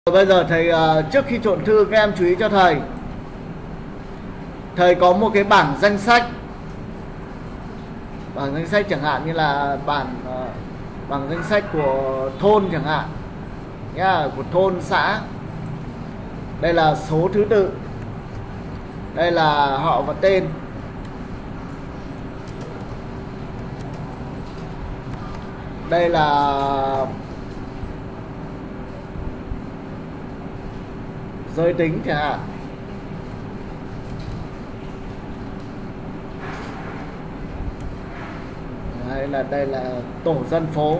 Bây giờ thầy trước khi trộn thư các em chú ý cho thầy có một cái bảng danh sách. Bảng danh sách chẳng hạn như là bảng danh sách của thôn chẳng hạn nhá, của thôn xã. Đây là số thứ tự, đây là họ và tên, đây là giới tính chẳng hạn. Đây là tổ dân phố.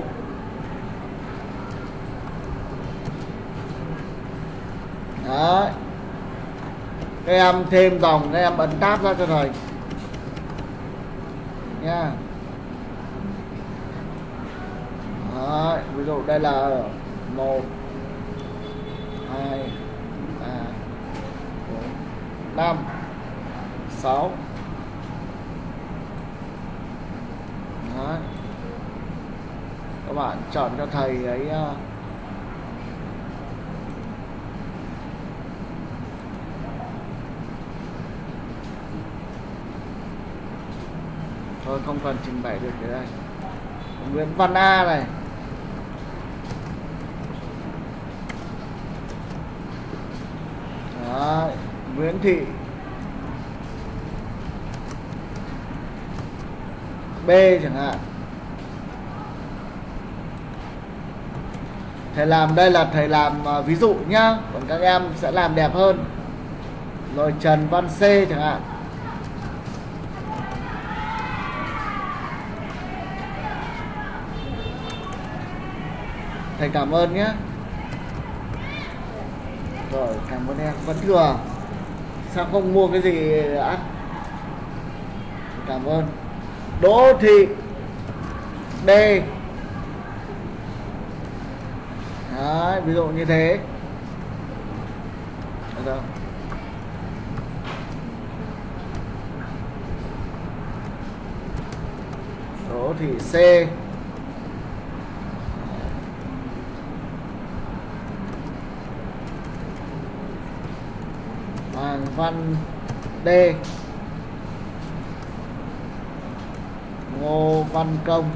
Đấy. Các em thêm dòng, các em ấn tab ra cho thầy nha. Đấy. Ví dụ đây là 1 2 3 4 5 6. Đấy. Các bạn chọn cho thầy ấy thôi không cần trình bày được cái đây. Nguyễn Văn A này. Đấy. Nguyễn Thị B chẳng hạn. Thầy làm đây là thầy làm ví dụ nhá, còn các em sẽ làm đẹp hơn. Rồi Trần Văn C chẳng hạn. Thầy cảm ơn nhé. Rồi cảm ơn em. Vẫn thừa, sao không mua cái gì ăn. Cảm ơn. Đỗ Thị D. Đấy, ví dụ như thế. Được. Đỗ Thị C. Hoàng Văn D. Ngô Văn Công.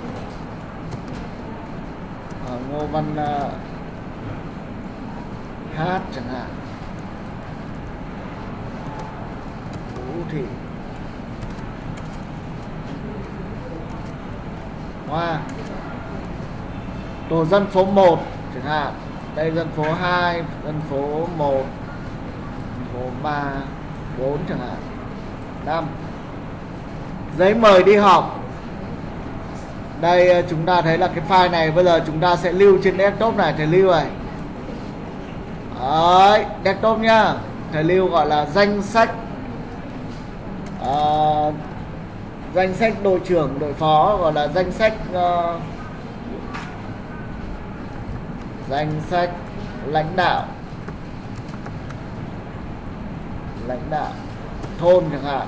Ngô Văn H chẳng hạn. Vũ Thị Hoa. Tổ dân phố 1 chẳng hạn. Đây dân phố 2, dân phố 1, phố 3, 4 chẳng hạn. 5. Giấy mời đi họp. Đây chúng ta thấy là cái file này bây giờ chúng ta sẽ lưu trên desktop này, thầy lưu này. Đấy, desktop nhá. Thầy lưu gọi là danh sách danh sách đội trưởng, đội phó, gọi là danh sách lãnh đạo thôn chẳng hạn.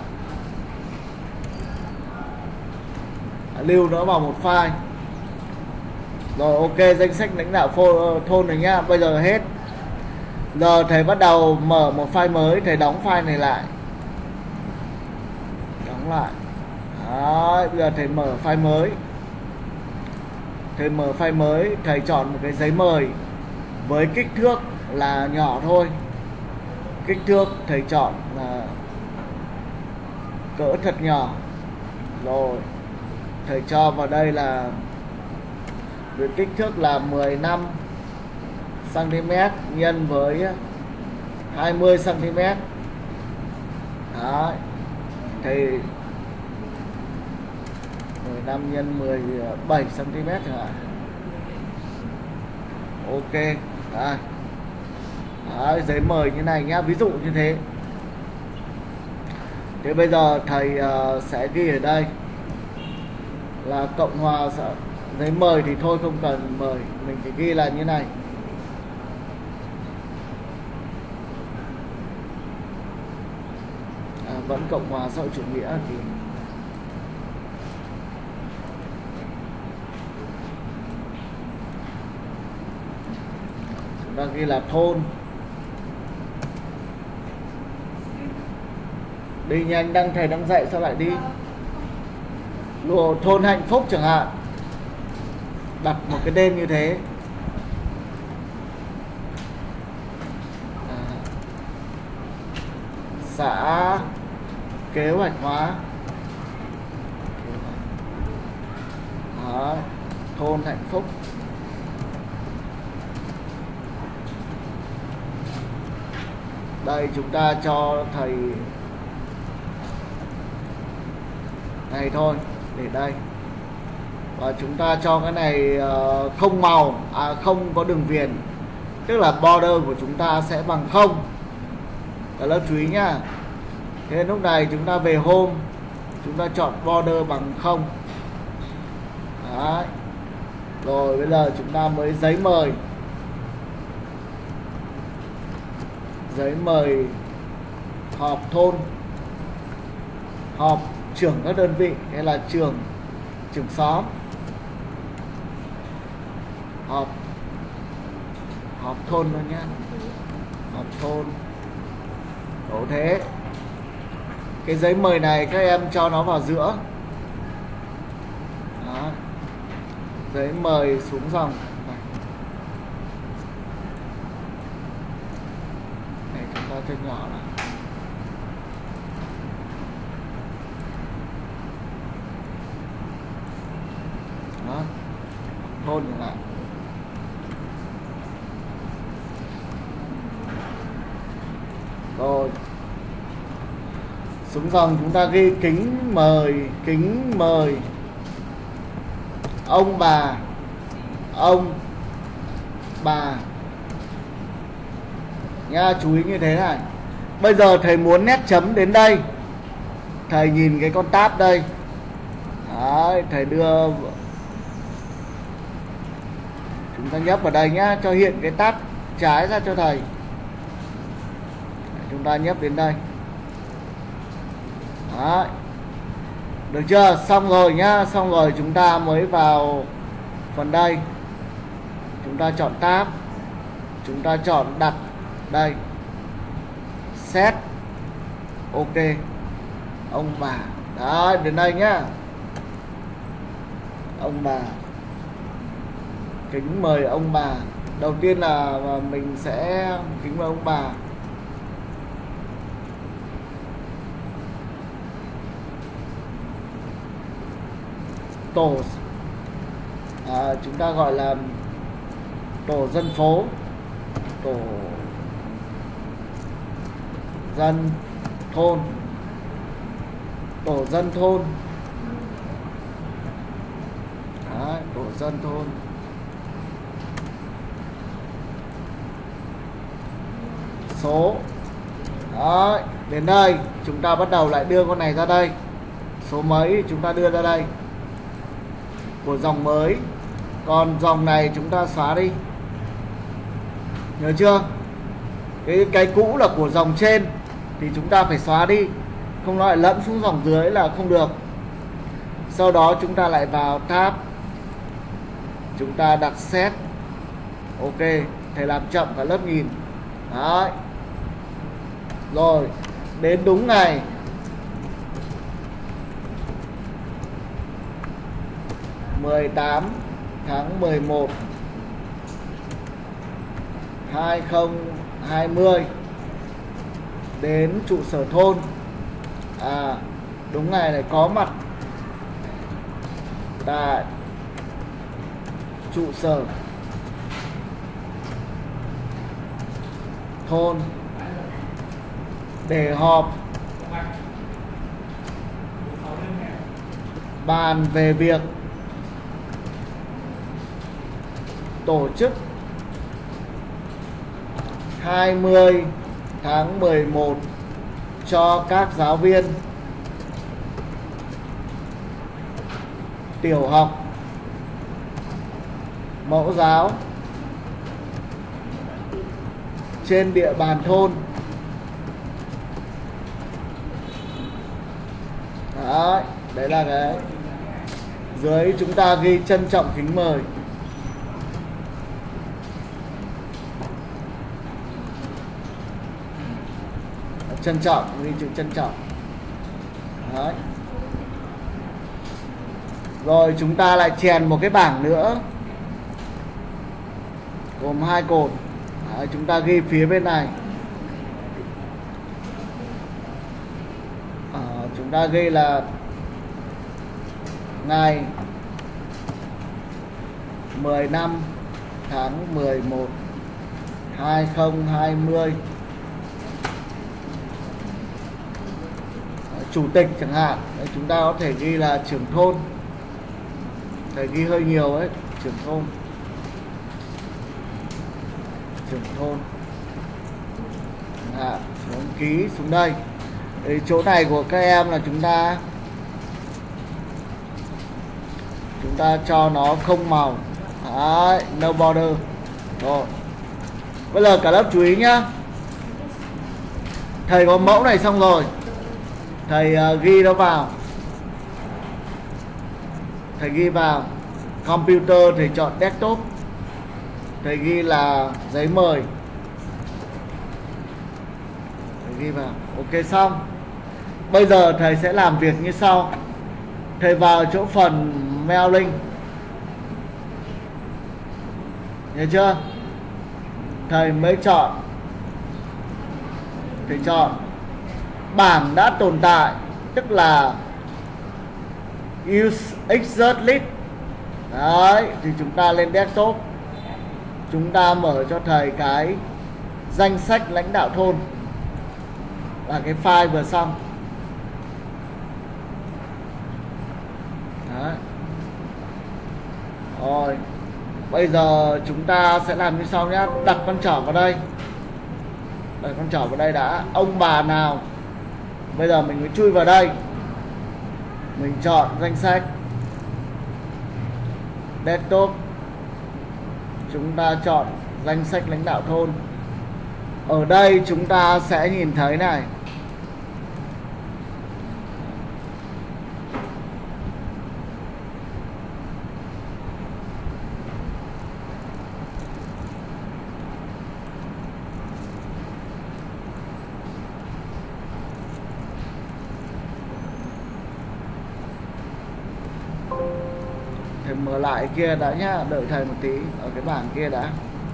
Lưu nó vào một file. Rồi ok, danh sách lãnh đạo thôn này nhá. Bây giờ hết. Giờ thầy bắt đầu mở một file mới. Thầy đóng file này lại. Đóng lại. Đấy, bây giờ thầy mở file mới. Thầy mở file mới. Thầy chọn một cái giấy mời với kích thước là nhỏ thôi. Kích thước thầy chọn là cỡ thật nhỏ. Rồi thầy cho vào đây là với kích thước là 15 cm nhân với 20 cm. Đấy. Thầy 15 nhân 17 cm chẳng hạn. Ok. Đấy. Đấy, giấy mời như này nhá, ví dụ như thế. Thế bây giờ thầy sẽ ghi ở đây là Cộng hòa giấy mời thì thôi không cần mời, mình chỉ ghi là như này. Vẫn Cộng hòa xã hội chủ nghĩa thì chúng ta ghi là thôn. Đi nhanh, thầy đang dạy sao lại đi. Thôn Hạnh Phúc chẳng hạn, đặt một cái tên như thế. Xã kế hoạch hóa. Đó, thôn Hạnh Phúc. Đây chúng ta cho thầy này thôi, để đây. Và chúng ta cho cái này không màu, không có đường viền, tức là border của chúng ta sẽ bằng 0. Cả lớp chú ý nhá. Thế lúc này chúng ta về home, chúng ta chọn border bằng 0. Đấy. Rồi bây giờ chúng ta mới giấy mời. Giấy mời họp thôn, họp trưởng các đơn vị hay là trưởng xóm. Họp thôn thôi nhá. Họp thôn. Đổ thế. Cái giấy mời này các em cho nó vào giữa. Đó. Giấy mời xuống dòng. Này chúng ta cho nhỏ lại. Đó. Thôn chẳng hạn. Rồi. Xuống dòng chúng ta ghi kính mời ông bà nha, chú ý như thế này. Bây giờ thầy muốn nét chấm đến đây, thầy nhìn cái con tab đây. Đấy, thầy đưa, chúng ta nhấp vào đây nhá, cho hiện cái tab trái ra cho thầy. Chúng ta nhấp đến đây. Đấy. Được chưa? Xong rồi nhá. Xong rồi chúng ta mới vào phần đây. Chúng ta chọn tab. Chúng ta chọn đặt đây. Set. Ok. Ông bà. Đấy, đến đây nhá. Ông bà. Kính mời ông bà. Đầu tiên là mình sẽ kính mời ông bà. Tổ chúng ta gọi là tổ dân phố, tổ dân thôn, tổ dân thôn. Đấy, tổ dân thôn. Số. Đấy, đến đây chúng ta bắt đầu lại đưa con này ra đây. Số mấy chúng ta đưa ra đây của dòng mới. Còn dòng này chúng ta xóa đi. Nhớ chưa? Cái cũ là của dòng trên thì chúng ta phải xóa đi, không nó lại lẫn xuống dòng dưới là không được. Sau đó chúng ta lại vào tab, chúng ta đặt set. Ok, thầy làm chậm cả lớp nhìn. Đấy. Rồi, đến đúng ngày. tháng 11 2020 đến trụ sở thôn. Đúng ngày này có mặt tại trụ sở thôn để họp bàn về việc tổ chức 20 tháng 11 cho các giáo viên tiểu học, mẫu giáo trên địa bàn thôn. Đấy, đấy là cái dưới chúng ta ghi trân trọng kính mời. trân trọng, ghi chữ trân trọng. Đấy. Rồi chúng ta lại chèn một cái bảng nữa gồm 2 cột. Đấy, chúng ta ghi phía bên này. Chúng ta ghi là ngày 15 tháng 11 2020. Chủ tịch chẳng hạn. Đấy, chúng ta có thể ghi là trưởng thôn. Thầy ghi hơi nhiều ấy, trưởng thôn. Trưởng thôn. Xuống ký xuống đây. Đấy, chỗ này của các em là chúng ta cho nó không màu. Đấy, no border. Rồi. Bây giờ cả lớp chú ý nhá. Thầy có mẫu này xong rồi. Thầy ghi nó vào. Thầy ghi vào computer, thầy chọn desktop. Thầy ghi là giấy mời. Thầy ghi vào. Ok xong. Bây giờ thầy sẽ làm việc như sau. Thầy vào chỗ phần mailing. Nhớ chưa? Thầy mới chọn. Thầy chọn bảng đã tồn tại, tức là use exert list. Đấy, thì chúng ta lên desktop. Chúng ta mở cho thầy cái danh sách lãnh đạo thôn, là cái file vừa xong. Đấy. Rồi, bây giờ chúng ta sẽ làm như sau nhé. Đặt con trỏ vào đây. Đặt con trỏ vào đây đã. Ông bà nào. Bây giờ mình mới chui vào đây. Mình chọn danh sách desktop. Chúng ta chọn danh sách lãnh đạo thôn. Ở đây chúng ta sẽ nhìn thấy này. Thầy mở lại kia đã nhá, đợi thầy một tí. Ở cái bảng kia đã.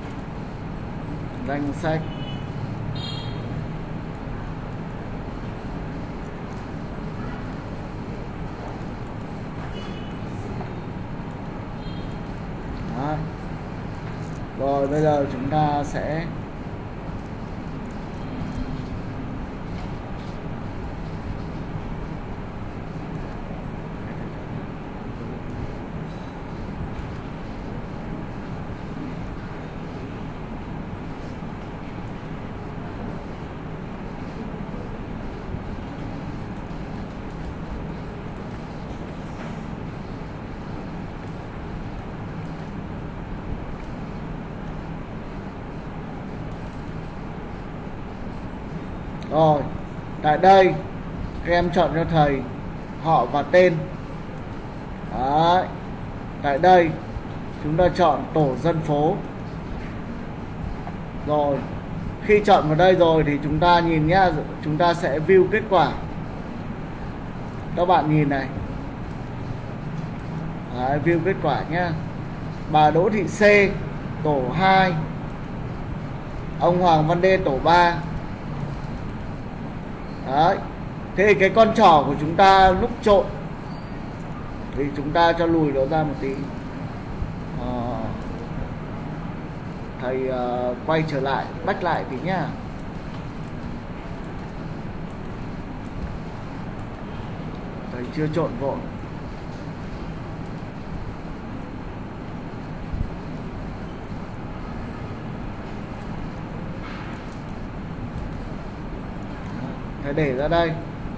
Danh sách. Đó. Rồi bây giờ chúng ta sẽ rồi, tại đây các em chọn cho thầy họ và tên. Đấy. Tại đây chúng ta chọn tổ dân phố. Rồi, khi chọn vào đây rồi thì chúng ta nhìn nhá, chúng ta sẽ view kết quả. Các bạn nhìn này. Đấy, view kết quả nhá. Bà Đỗ Thị C tổ 2, ông Hoàng Văn Đê tổ 3. Đấy. Thế cái con trỏ của chúng ta lúc trộn thì chúng ta cho lùi nó ra một tí. Thầy quay trở lại, back lại tí nhá. Thầy chưa trộn vội. Thầy để ra đây.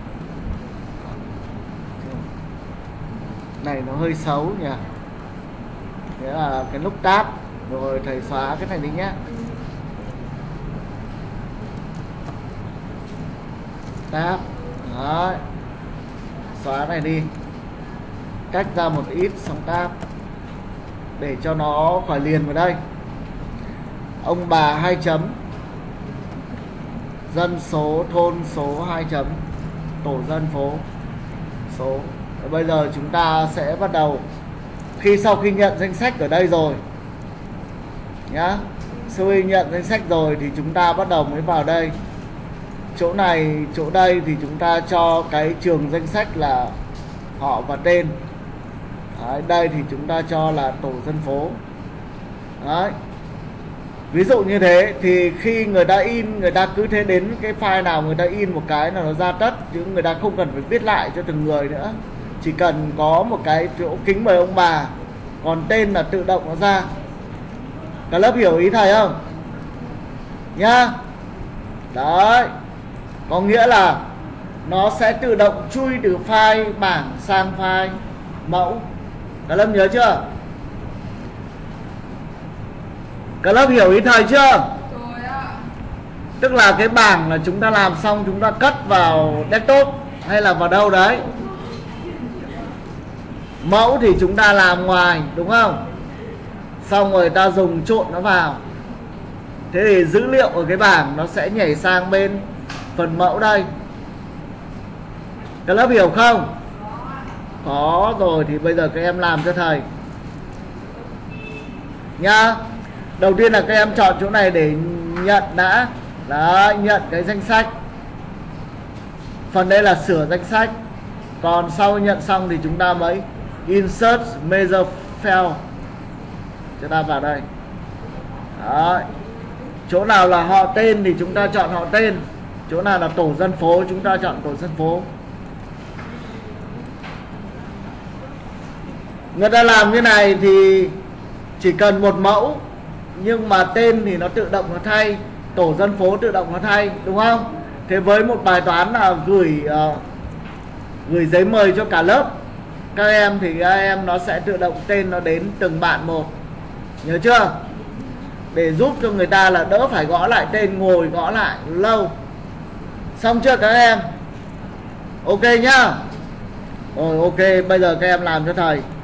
Này nó hơi xấu nhỉ. Thế là cái nút tab. Rồi thầy xóa cái này đi nhé. Tab. Đấy. Xóa này đi. Cách ra một ít xong tab. Để cho nó khỏi liền vào đây. Ông bà 2 chấm. dân số thôn số 2 chấm tổ dân phố số. Bây giờ chúng ta sẽ bắt đầu, sau khi nhận danh sách ở đây rồi nhá, sau khi nhận danh sách rồi thì chúng ta bắt đầu mới vào đây. Chỗ này, chỗ đây thì chúng ta cho cái trường danh sách là họ và tên. Đấy, đây thì chúng ta cho là tổ dân phố. Đấy. Ví dụ như thế thì khi người ta in, người ta cứ thế đến cái file nào người ta in một cái là nó ra tất, chứ người ta không cần phải viết lại cho từng người nữa. Chỉ cần có một cái chỗ kính mời ông bà, còn tên là tự động nó ra. Cả lớp hiểu ý thầy không? Nhá. Đấy. Có nghĩa là nó sẽ tự động chui từ file bảng sang file mẫu. Cả lớp nhớ chưa? Cả lớp hiểu ý thầy chưa? Rồi ạ. Tức là cái bảng là chúng ta làm xong chúng ta cất vào desktop hay là vào đâu đấy. Mẫu thì chúng ta làm ngoài, đúng không? Xong rồi ta dùng trộn nó vào. Thế thì dữ liệu ở cái bảng nó sẽ nhảy sang bên phần mẫu đây. Các lớp hiểu không? Có rồi thì bây giờ các em làm cho thầy nhá. Đầu tiên là các em chọn chỗ này để nhận đã. Đó, nhận cái danh sách. Phần đây là sửa danh sách. Còn sau nhận xong thì chúng ta mới insert major file. Chúng ta vào đây. Đó. Chỗ nào là họ tên thì chúng ta chọn họ tên. Chỗ nào là tổ dân phố chúng ta chọn tổ dân phố. Người ta làm như này thì chỉ cần một mẫu, nhưng mà tên thì nó tự động nó thay, tổ dân phố tự động nó thay, đúng không? Thế với một bài toán là gửi giấy mời cho cả lớp các em thì các em nó sẽ tự động tên nó đến từng bạn một. Nhớ chưa? Để giúp cho người ta là đỡ phải gõ lại tên, ngồi gõ lại lâu. Xong chưa các em? Ok nhá. Rồi ok, bây giờ các em làm cho thầy.